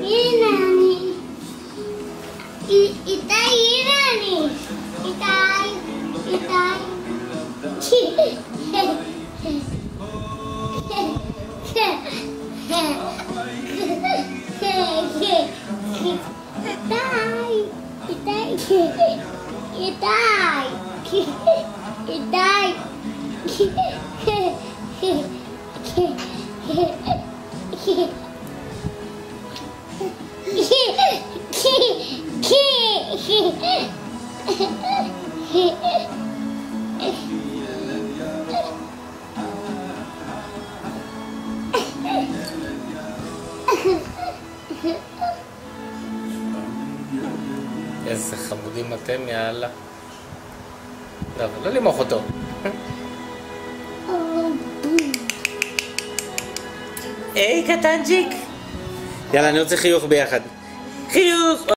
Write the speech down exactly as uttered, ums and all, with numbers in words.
הנה אני. איתי, הנה אני. איתי, איתי. איזה חמודים אתם, יאללה. לא, לא למוח אותו. היי קטנצ'יק. יאללה, אני רוצה חיוך ביחד. חיוך!